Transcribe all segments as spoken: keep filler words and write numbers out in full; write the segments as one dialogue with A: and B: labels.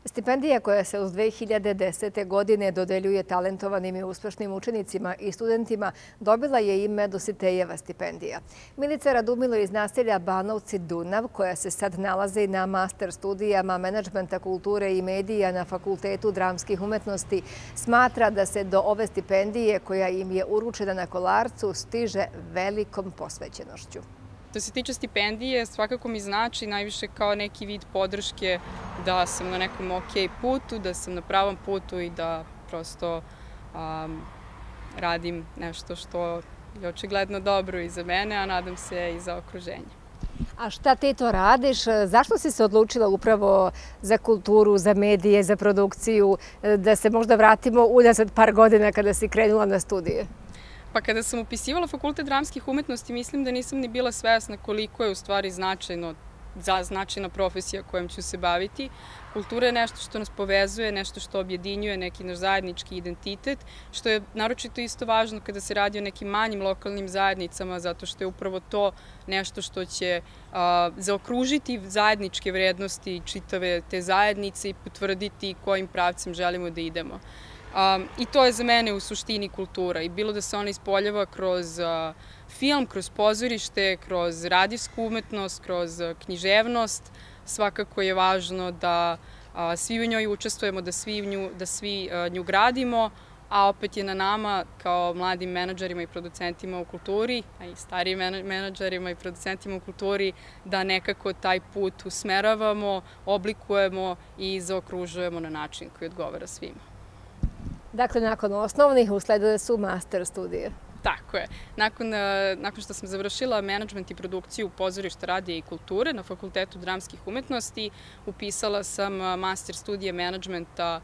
A: Stipendija koja se uz dve hiljade desete. godine dodeljuje talentovanim i uspešnim učenicima i studentima dobila je ime Dositejeva stipendija. Milica Radumilo iz naselja Banovci Dunav, koja se sad nalazi na master studijama menadžmenta kulture i medija na Fakultetu dramskih umetnosti, smatra da se do ove stipendije koja im je uručena na Kolarcu stiže velikom posvećenošću.
B: Što se tiče stipendije, svakako mi znači najviše kao neki vid podrške da sam na nekom ok putu, da sam na pravom putu i da prosto um, radim nešto što je očigledno dobro i za mene, a nadam se i za okruženje.
A: A šta ti to radiš? Zašto si se odlučila upravo za kulturu, za medije, za produkciju, da se možda vratimo unazad par godina kada si krenula na studije?
B: Pa kada sam upisivala Fakultet dramskih umetnosti, mislim da nisam ni bila svesna koliko je u stvari značajno, značajna profesija kojom ću se baviti. Kultura je nešto što nas povezuje, nešto što objedinjuje neki naš zajednički identitet, što je naročito isto važno kada se radi o nekim manjim lokalnim zajednicama, zato što je upravo to nešto što će a, zaokružiti zajedničke vrednosti čitave te zajednice i potvrditi kojim pravcem želimo da idemo. Um, I to je za mene u suštini kultura. I bilo da se ona ispoljava kroz uh, film, kroz pozorište, kroz radijsku umetnost, kroz uh, književnost, svakako je važno da uh, svi u njoj učestvujemo, da svi, nju, da svi uh, nju gradimo, a opet je na nama kao mladim menadžerima i producentima u kulturi, a i starijim menadžerima i producentima u kulturi, da nekako taj put usmeravamo, oblikujemo i zaokružujemo na način koji odgovara svima.
A: Dakle, nakon osnovnih usledile su master studije.
B: Tako je. Nakon, nakon što sam završila menadžment i produkciju pozorišta, radija i kulture na Fakultetu dramskih umetnosti, upisala sam master studije menadžmenta,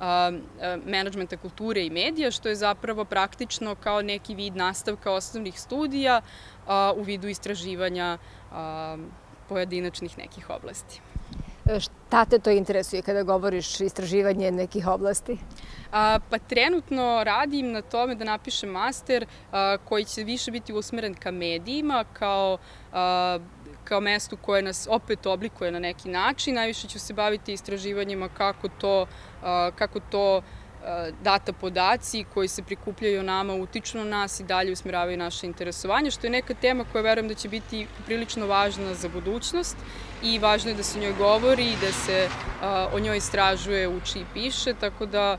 B: menadžmenta kulture i medija, što je zapravo praktično kao neki vid nastavka osnovnih studija u vidu istraživanja pojedinačnih nekih oblasti.
A: Šta te to interesuje kada govoriš istraživanje nekih oblasti?
B: A, pa trenutno radim na tome da napišem master a, koji će više biti usmeren ka medijima, kao, a, kao mestu koje nas opet oblikuje na neki način. Najviše ću se baviti istraživanjima kako to, a, kako to data podaci koji se prikupljaju o nama utiču na nas i dalje usmeravaju naše interesovanje, što je neka tema koja verujem da će biti prilično važna za budućnost i važno je da se o njoj govori i da se o njoj istražuje, uči i piše, tako da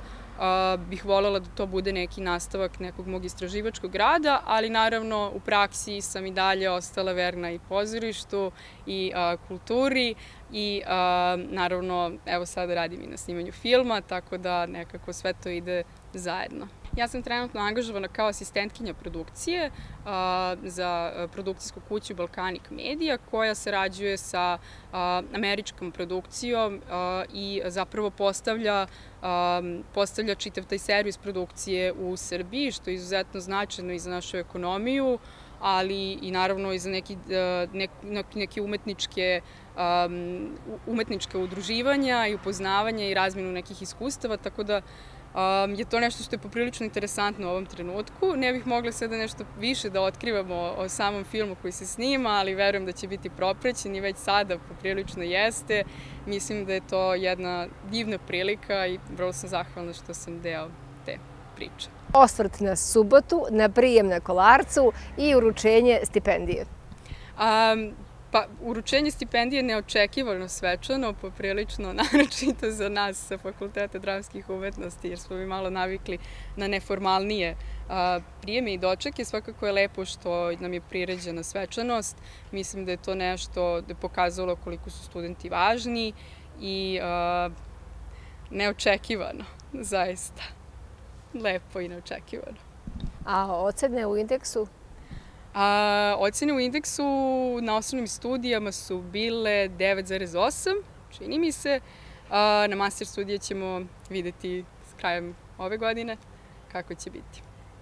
B: bih voljela da to bude neki nastavak nekog mog istraživačkog rada, ali naravno u praksi sam i dalje ostala verna i pozorištu i kulturi i naravno evo sada radim i na snimanju filma, tako da nekako sve to ide zajedno. Ja sam trenutno angažovana kao asistentkinja produkcije a, za produkcijsku kuću Balkanik Medija, koja sarađuje sa a, američkom produkcijom a, i zapravo postavlja, a, postavlja čitav taj servis produkcije u Srbiji, što je izuzetno značajno i za našu ekonomiju, ali i naravno i za neki, ne, neke umetničke, um, umetničke udruživanja i upoznavanja i razmjenu nekih iskustava, tako da Um, je to nešto što je poprilično interesantno u ovom trenutku. Ne bih mogla sada nešto više da otkrivamo o samom filmu koji se snima, ali verujem da će biti propraćen i već sada poprilično jeste. Mislim da je to jedna divna prilika i vrlo sam zahvalna što sam deo te priče.
A: Osvrt na subotu, na prijem na Kolarcu i uručenje stipendije.
B: Um, Pa, uručenje stipendije je neočekivano svečano, poprilično naročito za nas sa Fakulteta dramskih umetnosti, jer smo mi malo navikli na neformalnije a, prijeme i dočeke. Svakako je lepo što nam je priređena svečanost. Mislim da je to nešto da je pokazalo koliko su studenti važni i a, neočekivano, zaista. Lepo i neočekivano.
A: A ocene u indeksu?
B: A, ocene u indeksu na osnovnim studijama su bile devet zarez osam, čini mi se. A, na master studije ćemo videti s krajem ove godine kako će biti.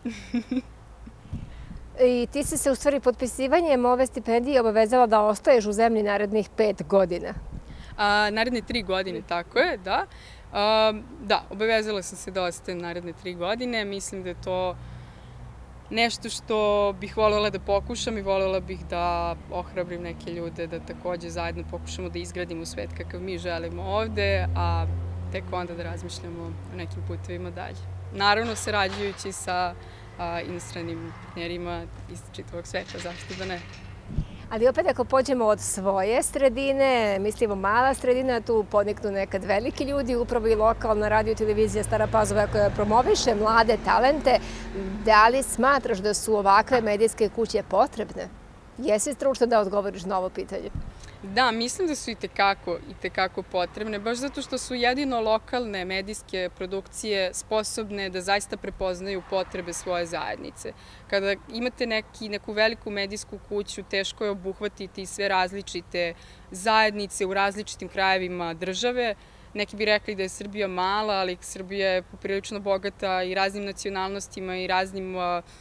A: I ti si se u stvari potpisivanjem ove stipendije obavezala da ostaješ u zemlji narednih pet godina.
B: A, naredne tri godine, tako je, da. A, da, obavezala sam se da ostajem naredne tri godine. Mislim da je to nešto što bih voljela da pokušam i voljela bih da ohrabrim neke ljude da takođe zajedno pokušamo da izgradimo svet kakav mi želimo ovde, a tek onda da razmišljamo o nekim putevima dalje. Naravno, sarađujući sa inostranim partnerima iz čitavog sveta, zašto da ne.
A: Ali opet ako pođemo od svoje sredine, mislimo mala sredina, tu poniknu nekad veliki ljudi, upravo i lokalna radio i televizija Stara Pazova koja promoviše mlade talente. Da li smatraš da su ovakve medijske kuće potrebne? Jesi stručna da odgovoriš na ovo pitanje?
B: Da, mislim da su i tekako, i tekako potrebne, baš zato što su jedino lokalne medijske produkcije sposobne da zaista prepoznaju potrebe svoje zajednice. Kada imate neki, neku veliku medijsku kuću, teško je obuhvatiti sve različite zajednice u različitim krajevima države. Neki bi rekli da je Srbija mala, ali Srbija je poprilično bogata i raznim nacionalnostima i raznim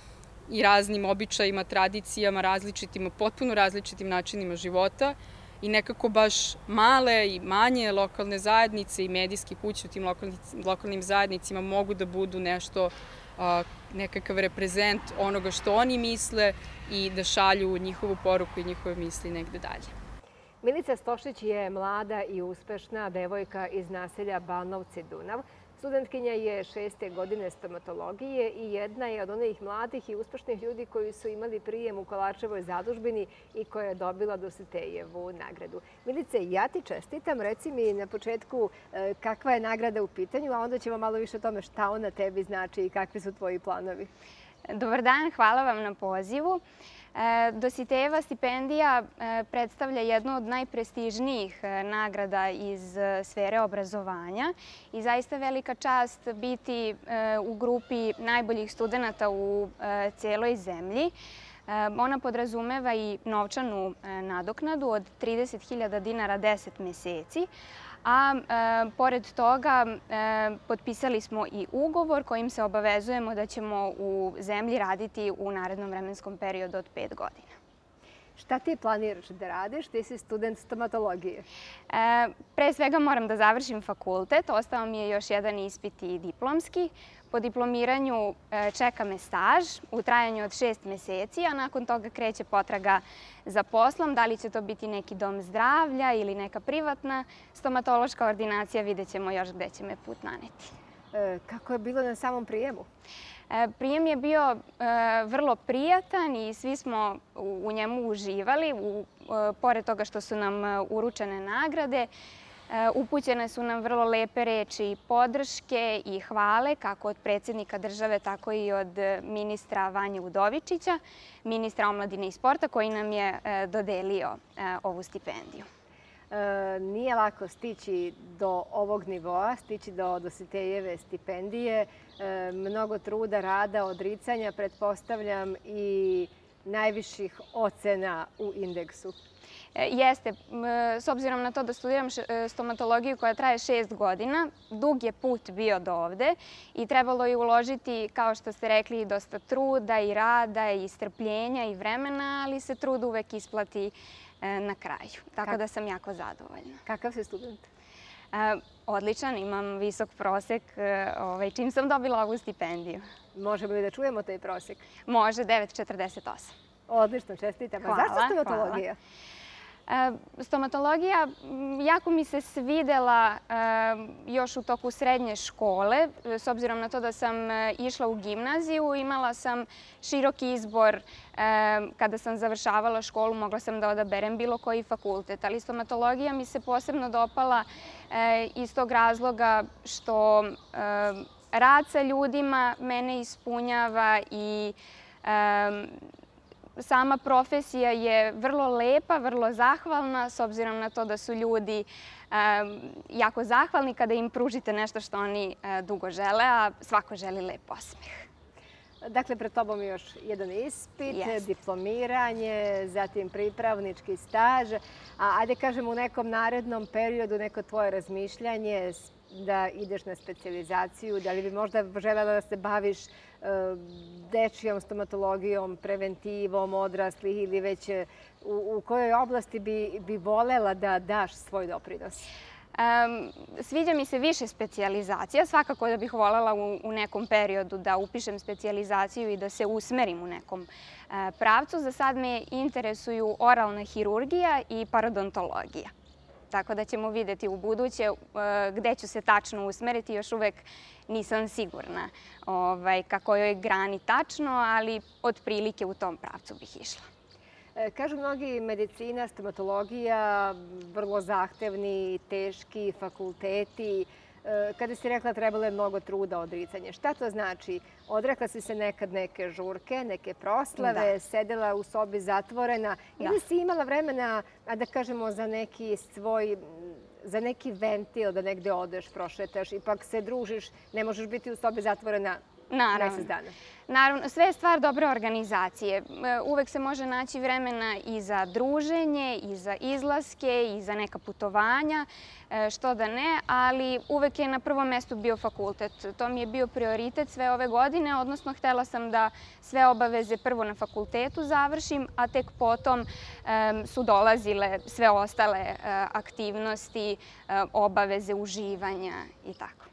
B: i raznim običajima, tradicijama, različitim, potpuno različitim načinima života. I nekako baš male i manje lokalne zajednice i medijske kuće u tim lokalnim zajednicima mogu da budu nešto, nekakav reprezent onoga što oni misle i da šalju njihovu poruku i njihove misli negde dalje.
A: Milica Stošić je mlada i uspešna devojka iz naselja Banovci-Dunav. Studentkinja je šeste godine stomatologije i jedna je od onih mladih i uspešnih ljudi koji su imali prijem u Kolarčevoj zadužbini i koja je dobila Dositejevu nagradu. Milice, ja ti čestitam. Reci mi na početku kakva je nagrada u pitanju, a onda ćemo malo više o tome šta ona tebi znači i kakvi su tvoji planovi.
C: Dobar dan, hvala vam na pozivu. Dositejeva stipendija predstavlja jednu od najprestižnijih nagrada iz sfere obrazovanja i zaista velika čast biti u grupi najboljih studenta u celoj zemlji. Ona podrazumeva i novčanu nadoknadu od trideset hiljada dinara deset meseci, a pored toga potpisali smo i ugovor kojim se obavezujemo da ćemo u zemlji raditi u narednom vremenskom periodu od pet godina.
A: Šta ti planiraš da radiš? Ti si student stomatologije.
C: Pre svega moram da završim fakultet. Ostao mi je još jedan ispit i diplomski. Po diplomiranju čeka me staž u trajanju od šest meseci, a nakon toga kreće potraga za poslom. Da li će to biti neki dom zdravlja ili neka privatna stomatološka ordinacija, vidjet ćemo još gde će me put naneti.
A: Kako je bilo na samom prijemu?
C: Prijem je bio vrlo prijatan i svi smo u njemu uživali. Pored toga što su nam uručene nagrade, upućene su nam vrlo lepe reči i podrške i hvale, kako od predsjednika države, tako i od ministra Vanje Udovičića, ministra omladine i sporta, koji nam je dodelio ovu stipendiju.
A: Nije lako stići do ovog nivoa, stići do Dositejeve stipendije. Mnogo truda, rada, odricanja, pretpostavljam i najviših ocena u indeksu.
C: Jeste. S obzirom na to da studiram stomatologiju koja traje šest godina, dug je put bio do ovde i trebalo je uložiti, kao što ste rekli, dosta truda i rada i strpljenja i vremena, ali se trud uvek isplati na kraju. Tako da sam jako zadovoljna.
A: Kakav si student?
C: Odličan, imam visok prosek, čim sam dobila ovu stipendiju.
A: Možemo li da čujemo taj prosek?
C: Može, devet zarez četrdeset osam.
A: Odlično, čestitam. A zašto stomatologija?
C: Stomatologija jako mi se svidela još u toku srednje škole. S obzirom na to da sam išla u gimnaziju, imala sam široki izbor. Kada sam završavala školu, mogla sam da odaberem bilo koji fakultet. Ali stomatologija mi se posebno dopala iz tog razloga što rad sa ljudima mene ispunjava i sama profesija je vrlo lepa, vrlo zahvalna, s obzirom na to da su ljudi jako zahvalni kada im pružite nešto što oni dugo žele, a svako želi lep osmeh.
A: Dakle, pred tobom je još jedan ispit, diplomiranje, zatim pripravnički staž. A ajde kažem u nekom narednom periodu neko tvoje razmišljanje da ideš na specijalizaciju, da li bi možda želela da se baviš dečijom stomatologijom, preventivom odraslih ili već u kojoj oblasti bi volela da daš svoj doprinos?
C: Sviđa mi se više specijalizacija. Svakako da bih voljela u nekom periodu da upišem specijalizaciju i da se usmerim u nekom pravcu. Za sad me interesuju oralna hirurgija i parodontologija. tako da ćemo vidjeti u buduće gde ću se tačno usmeriti. Još uvek nisam sigurna ka kojoj grani tačno, ali otprilike u tom pravcu bih išla.
A: Kažu mnogi medicina, stomatologija, vrlo zahtevni, teški fakulteti. Kada si rekla trebalo je mnogo truda odricanje, šta to znači? Odrekla si se nekad neke žurke, neke proslave, sedela u sobi zatvorena ili si imala vremena, da kažemo, za neki svoj, za neki ventil, da negde odeš, prošetaš, ipak se družiš, ne možeš biti u sobi zatvorena mesec dana?
C: Naravno, sve je stvar dobre organizacije. Uvek se može naći vremena i za druženje, i za izlaske, i za neka putovanja, što da ne, ali uvek je na prvom mestu bio fakultet. To mi je bio prioritet sve ove godine, odnosno htela sam da sve obaveze prvo na fakultetu završim, a tek potom su dolazile sve ostale aktivnosti, obaveze, uživanja i tako.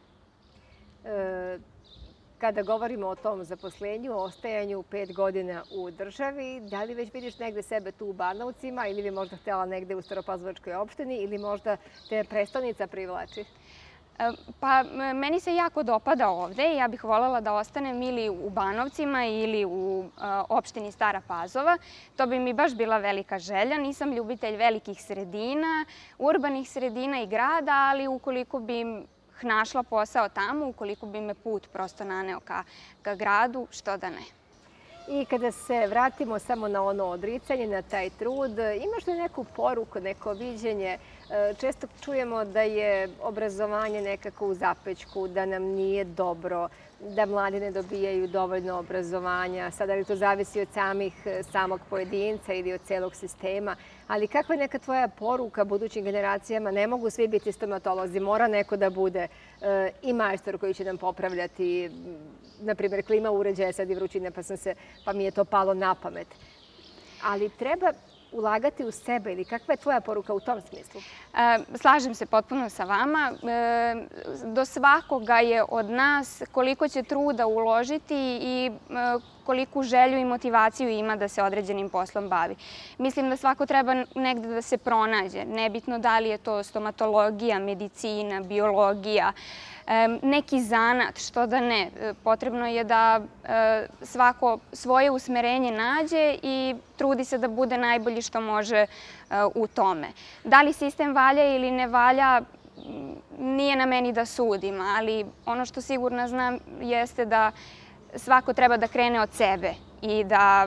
A: Kada govorimo o tom zaposlenju, o ostajanju pet godina u državi, da li već vidiš negde sebe tu u Banovcima ili bi možda htjela negde u Staropazovačkoj opštini ili možda te prestonica privlači?
C: Pa, meni se jako dopada ovde. Ja bih voljela da ostanem ili u Banovcima ili u opštini Stara Pazova. To bi mi baš bila velika želja. Nisam ljubitelj velikih sredina, urbanih sredina i grada, ali ukoliko bi našla posao tamo, ukoliko bi me put prosto naneo ka gradu, što da ne.
A: I kada se vratimo samo na ono odricanje, na taj trud, imaš li neku poruku, neko viđenje? Često čujemo da je obrazovanje nekako u zapećku, da nam nije dobro, da mladi ne dobijaju dovoljno obrazovanja. Sada li to zavisi od samog pojedinca ili od celog sistema? Ali kakva je neka tvoja poruka budućim generacijama? Ne mogu svi biti stomatolozi, mora neko da bude i majstor koji će nam popravljati, na primjer, klima uređaja, sad i vrućine, pa mi je to palo na pamet. Ali treba ulagati u sebe ili kakva je tvoja poruka u tom smislu?
C: Slažem se potpuno sa vama. Do svakoga je od nas koliko će truda uložiti i koliku želju i motivaciju ima da se određenim poslom bavi. Mislim da svako treba negde da se pronađe. Nebitno da li je to stomatologija, medicina, biologija, neki zanat, što da ne. Potrebno je da svako svoje usmerenje nađe i trudi se da bude najbolji što može u tome. Da li sistem valja ili ne valja, nije na meni da sudim, ali ono što sigurno znam jeste da svako treba da krene od sebe i da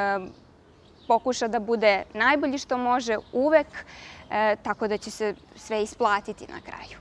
C: pokuša da bude najbolji što može uvek, tako da će se sve isplatiti na kraju.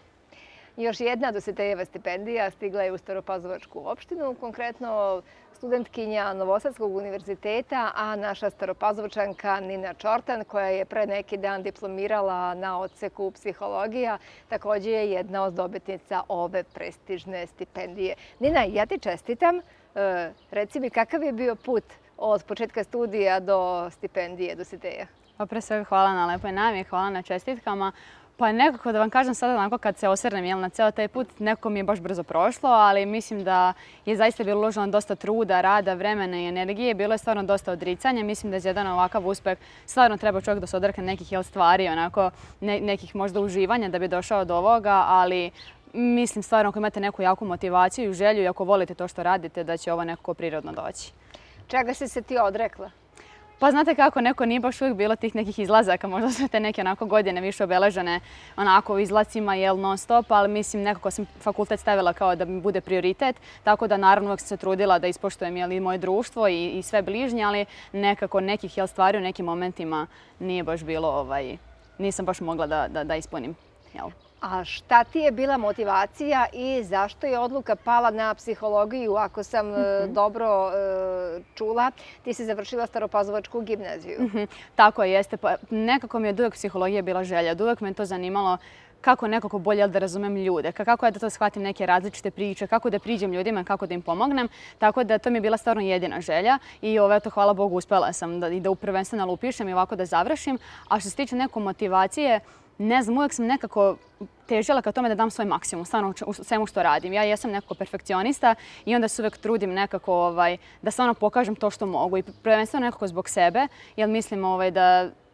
A: Još jedna Dositejeva stipendija stigla je u Staropazovačku opštinu, konkretno studentkinja Novosadskog univerziteta, a naša Staropazovačanka Nina Čortan, koja je pre neki dan diplomirala na odseku psihologija, također je jedna od dobitnica ove prestižne stipendije. Nina, ja ti čestitam. Reci mi, kakav je bio put od početka studija do stipendije Dositeja?
D: Pa pre svega hvala na lepoj najavi, hvala na čestitkama. Pa nekako da vam kažem sada onako kad se osvrnem na ceo taj put, nekako mi je baš brzo prošlo, ali mislim da je zaista bilo uloženo dosta truda, rada, vremena i energije. Bilo je stvarno dosta odricanja. Mislim da za jedan ovakav uspeh stvarno treba čovjek da se odrekne nekih stvari, onako nekih možda uživanja da bi došao do ovoga, ali mislim stvarno ako imate neku jaku motivaciju i želju i ako volite to što radite da će ovo nekako prirodno doći.
A: Čega si se ti odrekla?
D: Pa znate kako, neko nije baš uvijek bilo tih nekih izlazaka, možda su te neke onako godine više obeležene onako izlacima, jel, non stop, ali mislim nekako sam fakultet stavila kao da mi bude prioritet, tako da naravno uvijek sam se trudila da ispoštujem jel, i moje društvo i, i sve bližnje, ali nekako nekih jel, stvari u nekim momentima nije baš bilo, ovaj, nisam baš mogla da, da, da ispunim. Jel.
A: A šta ti je bila motivacija i zašto je odluka pala na psihologiju? Ako sam mm-hmm. dobro e, čula, ti si završila Staropazovačku gimnaziju.
D: Mm-hmm. Tako jeste. Pa, nekako mi je od uvek psihologija bila želja. Od uvek me to zanimalo kako nekako bolje da razumem ljude, kako ja da to shvatim neke različite priče, kako da priđem ljudima, kako da im pomognem. Tako da to mi je bila stvarno jedina želja i ove, to, hvala Bogu, uspela sam da, i da prvenstveno upišem i ovako da završim. A što se tiče neke motivacije, ne znam, uvijek sam nekako težila ka tome da dam svoj maksimum, stvarno u svemu što radim. Ja jesam nekako perfekcionista i onda se uvijek trudim nekako ovaj, da stvarno pokažem to što mogu i prvenstveno nekako zbog sebe, jer mislim ovaj, da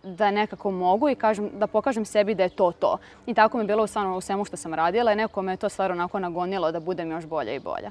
D: da nekako mogu i kažem, da pokažem sebi da je to to. I tako mi je bilo stvarno u svemu što sam radila i neko me je to stvarno onako nagonilo da budem još bolja i bolja.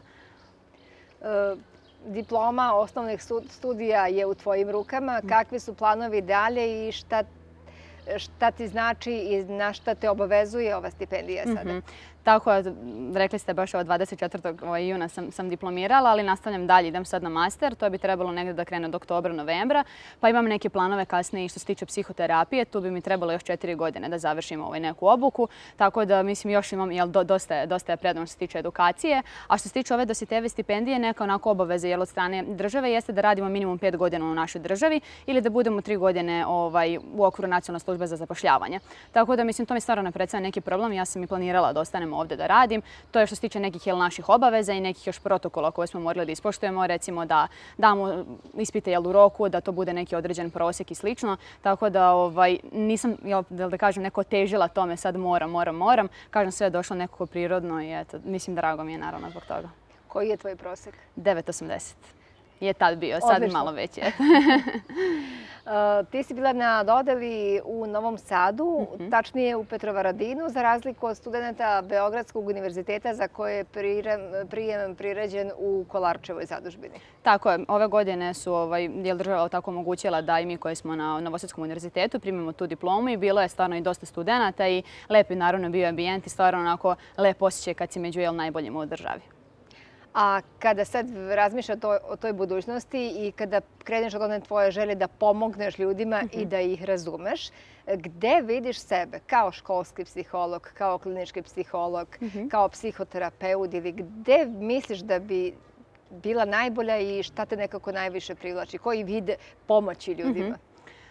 A: E, diploma osnovnih studija je u tvojim rukama. Kakvi su planovi dalje i šta, šta ti znači i na šta te obavezuje ova stipendija sada?
D: Mm-hmm. Tako, rekli ste baš ovo dvadeset četvrtog juna sam, sam diplomirala, ali nastavljam dalje, idem sad na master, to bi trebalo negdje da krene od oktobra, novembra, pa imam neke planove kasnije što se tiče psihoterapije, tu bi mi trebalo još četiri godine da završim ovaj neku obuku, tako da mislim još imam, jel, dosta, je, dosta je prednost što se tiče edukacije, a što se tiče ove Dositejeve stipendije, neka onako obaveze jel, od strane države jeste da radimo minimum pet godina u našoj državi ili da budemo tri godine ovaj, u okviru Nacionalne službe za zapošljavanje. Tako da mislim to mi stvarno ne predstavlja neki problem, ja sam i planirala da ostanem ovdje da radim. To je što se tiče nekih jel, naših obaveza i nekih još protokola koje smo morali da ispoštujemo, recimo da damo ispite jel, u roku, da to bude neki određen prosjek i slično. Tako da ovaj, nisam, jel, da kažem, neko težila tome sad moram, moram, moram. Kažem, sve je došlo nekako prirodno i eto, mislim drago mi je naravno zbog toga.
A: Koji je tvoj prosjek?
D: devet osamdeset. Je tad bio, sad
A: Odlično.
D: Malo već je.
A: Uh, ti si bila na dodeli u Novom Sadu, mm-hmm. tačnije u Petrovaradinu, za razliku od studenta Beogradskog univerziteta za koje je prijem, prijem priređen u Kolarčevoj zadužbini.
D: Tako je. Ove godine su ovaj, je država tako omogućila da i mi koji smo na Novosadskom univerzitetu primimo tu diplomu i bilo je stvarno i dosta studenata i lepi naravno bio ambijent i stvarno onako lep osjećaj kad si među jel, najboljima u državi.
A: A kada sad razmišljaš o toj budućnosti i kada kreneš od one tvoje želje da pomogneš ljudima mm-hmm. i da ih razumeš, gde vidiš sebe kao školski psiholog, kao klinički psiholog, mm-hmm. kao psihoterapeut ili gde misliš da bi bila najbolja i šta te nekako najviše privlači? Koji vide pomoći ljudima?
D: Mm-hmm.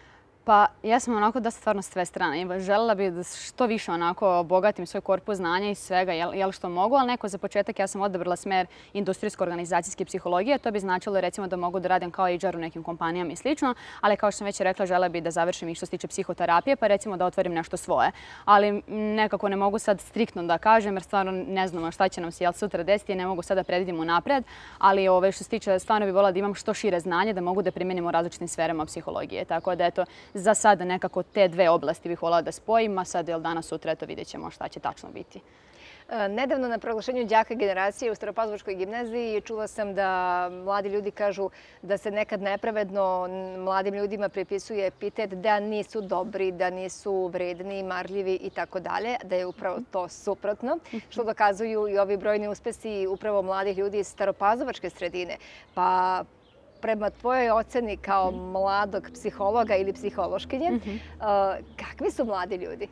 D: Pa ja sam onako da stvarno sve strane. Želela bih da što više onako obogatim svoj korpus znanja i svega jel, jel što mogu, ali neko za početak ja sam odabrala smer industrijsko-organizacijske psihologije. To bi značilo recimo da mogu da radim kao H R u nekim kompanijama i slično, ali kao što sam već rekla, želela bih da završim i što se tiče psihoterapije, pa recimo da otvorim nešto svoje. Ali nekako ne mogu sad striktno da kažem jer stvarno ne znamo šta će nam se jel, sutra desiti i ne mogu sada da predvidim unapred, ali ove, što se tiče stvarno bih voljela da imam što šire znanje da mogu da primenim u različitim sferama psihologije. Tako da eto, za sada nekako te dve oblasti bih voljela da spojim, a sad danas sutra eto vidjet ćemo šta će tačno biti.
A: Nedavno na proglašenju đaka generacije u Staropazovačkoj gimnaziji čula sam da mladi ljudi kažu da se nekad nepravedno mladim ljudima pripisuje epitet da nisu dobri, da nisu vredni, marljivi i tako dalje, da je upravo to suprotno, što dokazuju i ovi brojni uspesi upravo mladih ljudi iz Staropazovačke sredine. Pa prema tvojoj oceni kao mladog psihologa ili psihološkinje, mm-hmm. kakvi su mladi ljudi?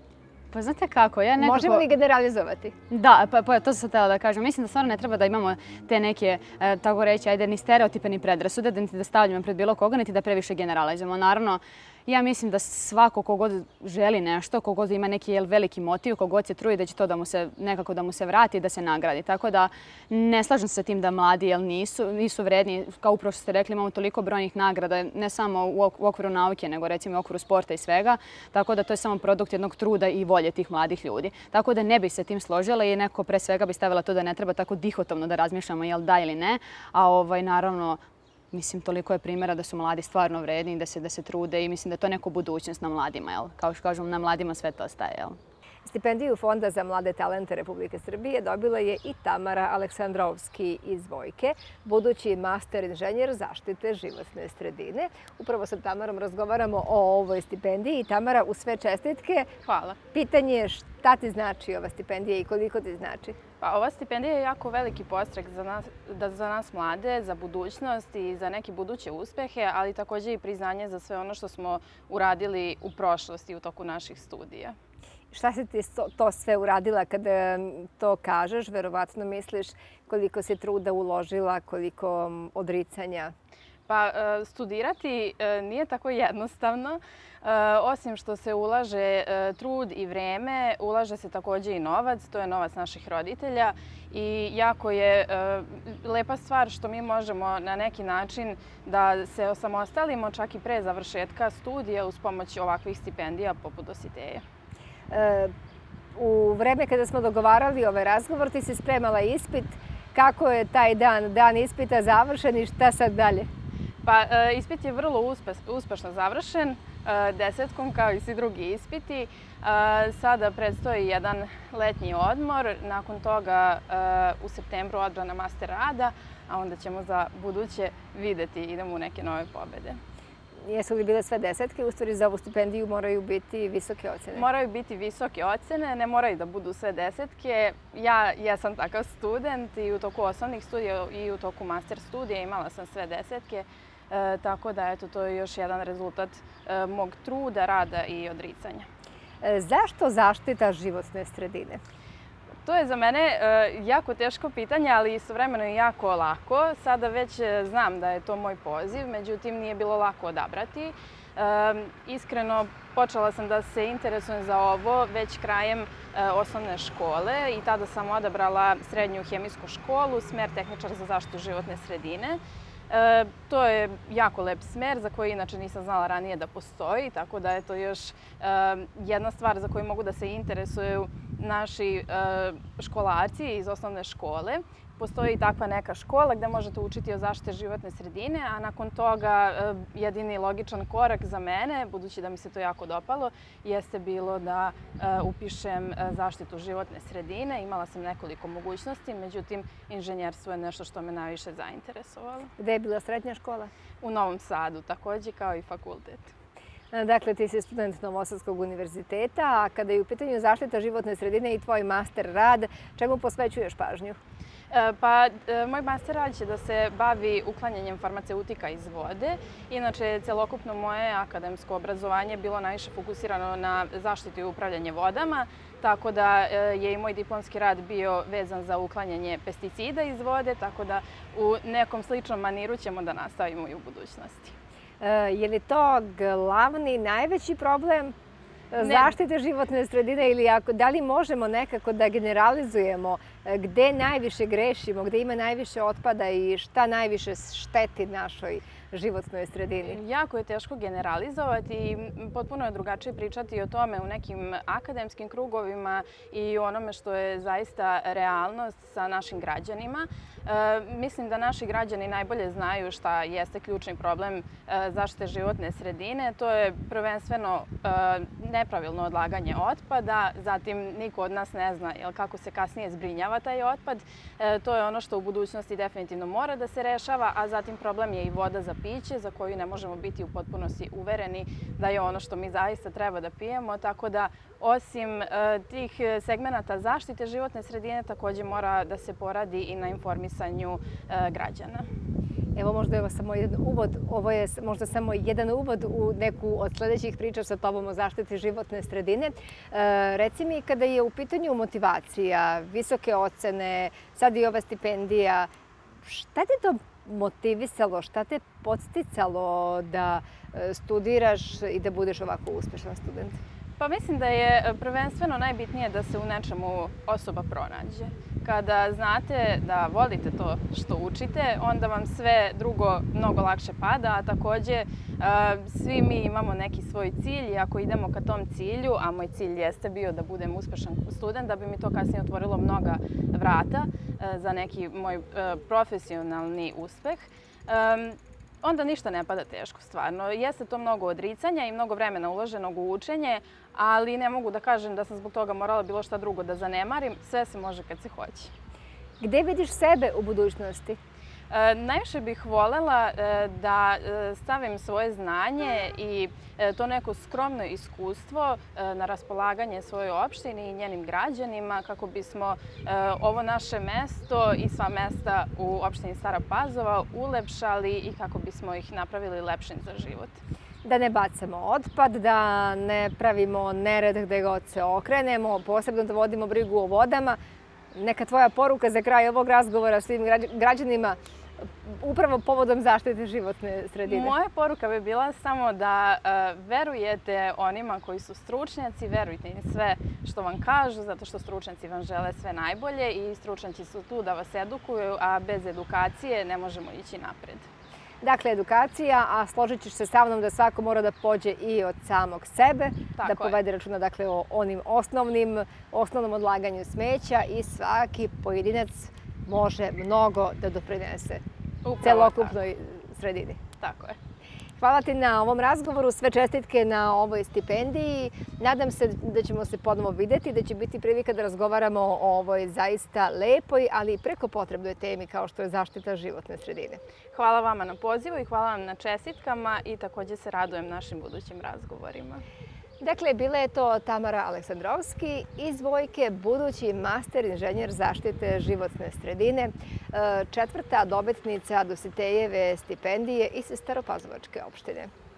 D: Pa znate kako, ja nekako...
A: Možemo li generalizovati?
D: Da, pa, pa to sam htjela da kažem. Mislim da stvarno ne treba da imamo te neke, e, tako reći, ajde, ni stereotipe, ni predrasude, da niti da stavljamo pred bilo koga, niti da previše generalizujemo. Naravno, ja mislim da svako kogod želi nešto, kogod ima neki jel, veliki motiv, kogod se trudi da će to da mu se, nekako da mu se vrati i da se nagradi. Tako da ne slažem se sa tim da mladi jel, nisu, nisu vredni. Kao upravo što ste rekli, imamo toliko brojnih nagrada, ne samo u okviru nauke, nego recimo u okviru sporta i svega. Tako da to je samo produkt jednog truda i volje tih mladih ljudi. Tako da ne bih se tim složila i neko pre svega bi stavila to da ne treba tako dihotomno da razmišljamo jel da ili ne. A ovaj, naravno, mislim, toliko je primjera da su mladi stvarno vredni, da se, da se trude i mislim da je to neko budućnost na mladima. Jel? Kao što kažem, na mladima sve to ostaje. Jel?
A: Stipendiju Fonda za mlade talente Republike Srbije dobila je i Tamara Aleksandrovski iz Vojke, budući master inženjer zaštite životne sredine. Upravo sa Tamarom razgovaramo o ovoj stipendiji. Tamara, u sve čestitke.
E: Hvala.
A: Pitanje je šta ti znači ova stipendija i koliko ti znači?
E: Pa, ova stipendija je jako veliki podstrek za nas, da, za nas mlade, za budućnost i za neke buduće uspehe, ali također i priznanje za sve ono što smo uradili u prošlosti u toku naših studija.
A: Šta si ti to sve uradila kada to kažeš? Verovatno misliš koliko si truda uložila, koliko odricanja?
E: Pa, studirati nije tako jednostavno. Osim što se ulaže trud i vreme, ulaže se također i novac. To je novac naših roditelja. I jako je lepa stvar što mi možemo na neki način da se osamostalimo čak i pre završetka studija uz pomoć ovakvih stipendija poput Dositeje.
A: U vreme kada smo dogovarali ovaj razgovor, ti si spremala ispit. Kako je taj dan, dan ispita završen i šta sad dalje?
E: Pa, ispit je vrlo uspešno završen. desetkom kao i svi drugi ispiti. Sada predstoji jedan letnji odmor, nakon toga u septembru odbrana master rada, a onda ćemo za buduće videti, idemo u neke nove pobede.
A: Jesu li bile sve desetke? U stvari za ovu stipendiju moraju biti visoke ocene?
E: Moraju biti visoke ocene, ne moraju da budu sve desetke. Ja jesam takav student i u toku osnovnih studija i u toku master studija imala sam sve desetke. E, tako da eto, to je još jedan rezultat e, mog truda, rada i odricanja.
A: E, zašto zaštita životne sredine?
E: To je za mene e, jako teško pitanje, ali istovremeno i jako lako. Sada već znam da je to moj poziv, međutim nije bilo lako odabrati. E, iskreno, počela sam da se interesujem za ovo već krajem e, osnovne škole i tada sam odabrala srednju hemijsku školu, smer tehničar za zaštitu životne sredine. E, to je jako lep smer za koji inače nisam znala ranije da postoji, tako da je to još e, jedna stvar za koju mogu da se interesuju naši e, školarci iz osnovne škole. Postoji takva neka škola gde možete učiti o zaštiti životne sredine, a nakon toga e, jedini logičan korak za mene, budući da mi se to jako dopalo, jeste bilo da e, upišem zaštitu životne sredine. Imala sam nekoliko mogućnosti, međutim, inženjerstvo je nešto što me najviše zainteresovalo.
A: Gde je bila srednja škola?
E: U Novom Sadu, takođe kao i fakultet.
A: Dakle, ti si student Novosadskog univerziteta, a kada je u pitanju zaštita životne sredine i tvoj master rad, čemu posvećuješ pažnju?
E: Pa, moj master rad će da se bavi uklanjanjem farmaceutika iz vode. Inače, celokupno moje akademsko obrazovanje bilo najviše fokusirano na zaštitu i upravljanje vodama, tako da je i moj diplomski rad bio vezan za uklanjanje pesticida iz vode, tako da u nekom sličnom maniru ćemo da nastavimo i u budućnosti.
A: Je li to glavni, najveći problem zaštite životne sredine ili ako, da li možemo nekako da generalizujemo gde najviše grešimo, gde ima najviše otpada i šta najviše šteti našoj životnoj sredini?
E: Jako je teško generalizovati i potpuno je drugačije pričati o tome u nekim akademskim krugovima i onome što je zaista realnost sa našim građanima. E, mislim da naši građani najbolje znaju šta jeste ključni problem e, zaštite životne sredine. To je prvenstveno e, nepravilno odlaganje otpada, zatim niko od nas ne zna jel, kako se kasnije zbrinjava taj otpad. E, to je ono što u budućnosti definitivno mora da se rešava, a zatim problem je i voda za piće, za koju ne možemo biti u potpunosti uvereni da je ono što mi zaista treba da pijemo. Tako da, osim e, tih segmenata zaštite životne sredine, takođe mora da se poradi i na informisanju e, građana.
A: Evo možda je ovo samo jedan uvod, ovo je možda samo jedan uvod u neku od sledećih priča sa tobom o zaštiti životne sredine. E, reci mi, kada je u pitanju motivacija, visoke ocene, sad i ova stipendija, šta te to motivisalo, šta te podsticalo da studiraš i da budeš ovako uspešan student?
E: Pa mislim da je prvenstveno najbitnije da se u nečemu osoba pronađe. Kada znate da volite to što učite, onda vam sve drugo mnogo lakše pada, a takođe svi mi imamo neki svoj cilj i ako idemo ka tom cilju, a moj cilj jeste bio da budem uspešan student, da bi mi to kasnije otvorilo mnoga vrata za neki moj profesionalni uspeh, onda ništa ne pada teško, stvarno. Jeste to mnogo odricanja i mnogo vremena uloženog u učenje, ali ne mogu da kažem da sam zbog toga morala bilo šta drugo da zanemarim. Sve se može kad se hoće.
A: Gde vidiš sebe u budućnosti?
E: E, najviše bih volela e, da stavim svoje znanje i e, to neko skromno iskustvo e, na raspolaganje svojoj opštini i njenim građanima kako bismo e, ovo naše mesto i sva mesta u opštini Stara Pazova ulepšali i kako bismo ih napravili lepšim za život.
A: Da ne bacamo otpad, da ne pravimo nered gde god se okrenemo, posebno da vodimo brigu o vodama. Neka tvoja poruka za kraj ovog razgovora svim građanima upravo povodom zaštite životne sredine.
E: Moja poruka bi bila samo da uh, verujete onima koji su stručnjaci, verujte im sve što vam kažu, zato što stručnjaci vam žele sve najbolje i stručnjaci su tu da vas edukuju, a bez edukacije ne možemo ići napred.
A: Dakle, edukacija, a složit ćeš se sa mnom da svako mora da pođe i od samog sebe,
E: Tako
A: da povede računa dakle, o onim osnovnim, osnovnom odlaganju smeća i svaki pojedinac može mnogo da doprinese celokupnoj sredini.
E: Tako je.
A: Hvala ti na ovom razgovoru, sve čestitke na ovoj stipendiji. Nadam se da ćemo se ponovo vidjeti, da će biti prilika da razgovaramo o ovoj zaista lepoj, ali preko potrebnoj temi kao što je zaštita životne sredine.
E: Hvala vama na pozivu i hvala vam na čestitkama i također se radujem našim budućim razgovorima.
A: Dakle, bila je to Tamara Aleksandrovski iz Vojke, budući master inženjer zaštite životne sredine, četvrta dobitnica Dositejeve stipendije iz Staropazovačke opštine.